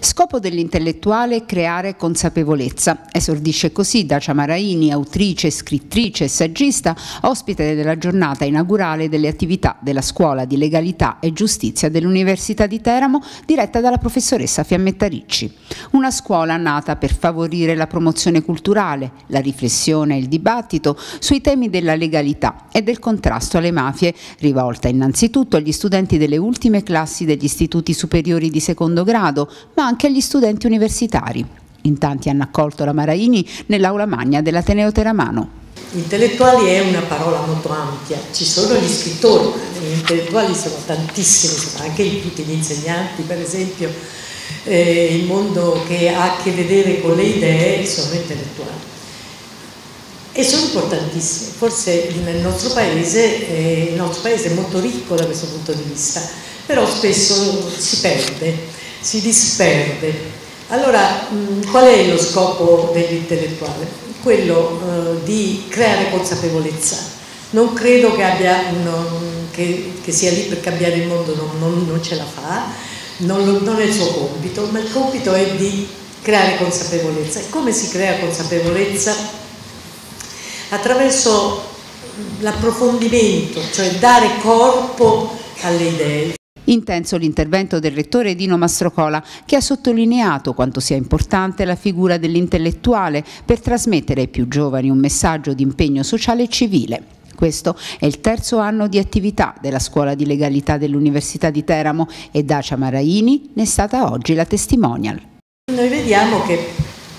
Scopo dell'intellettuale è creare consapevolezza. Esordisce così Dacia Maraini, autrice, scrittrice e saggista, ospite della giornata inaugurale delle attività della Scuola di Legalità e Giustizia dell'Università di Teramo, diretta dalla professoressa Fiammetta Ricci. Una scuola nata per favorire la promozione culturale, la riflessione e il dibattito sui temi della legalità e del contrasto alle mafie, rivolta innanzitutto agli studenti delle ultime classi degli istituti superiori di secondo grado, ma anche agli studenti universitari. In tanti hanno accolto la Maraini nell'aula magna dell'Ateneo Teramano. Intellettuali è una parola molto ampia, ci sono gli scrittori, ma gli intellettuali sono tantissimi, sono anche tutti gli insegnanti per esempio, il mondo che ha a che vedere con le idee sono intellettuali e sono importantissimi. Forse il nostro paese è molto ricco da questo punto di vista, però spesso si perde, si disperde. Allora, qual è lo scopo dell'intellettuale? Quello di creare consapevolezza. Non credo che sia lì per cambiare il mondo, non ce la fa, non è il suo compito, ma il compito è di creare consapevolezza. E come si crea consapevolezza? Attraverso l'approfondimento, cioè dare corpo alle idee. Intenso l'intervento del rettore Dino Mastrocola, che ha sottolineato quanto sia importante la figura dell'intellettuale per trasmettere ai più giovani un messaggio di impegno sociale e civile. Questo è il terzo anno di attività della Scuola di Legalità dell'Università di Teramo e Dacia Maraini ne è stata oggi la testimonial. Noi vediamo che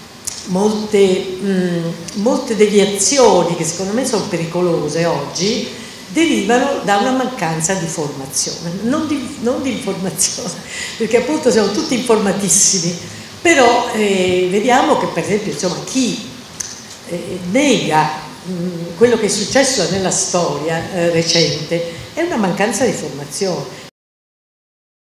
molte deviazioni che secondo me sono pericolose oggi derivano da una mancanza di formazione, non di informazione, perché appunto siamo tutti informatissimi, però vediamo che per esempio chi nega quello che è successo nella storia recente è una mancanza di formazione.